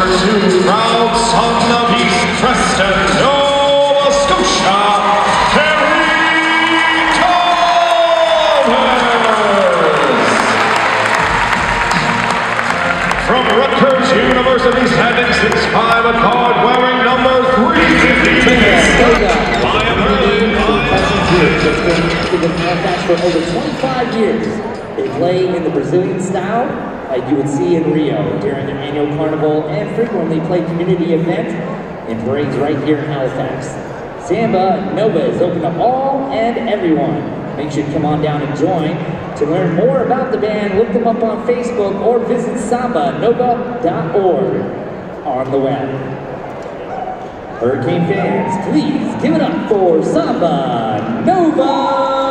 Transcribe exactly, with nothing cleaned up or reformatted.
two, proud son of East Preston, Nova Scotia, Terry Thomas. From Rutgers University, standing six five, a card wearing number three fifty-two. Been in Halifax for over twenty-five years. They play in the Brazilian style, like you would see in Rio during their annual carnival, and frequently play community events and parades right here in Halifax. Samba Nova is open to all and everyone. Make sure to come on down and join. To learn more about the band, look them up on Facebook or visit samba nova dot org on the web. Hurricane fans, please give it up for Samba Nova!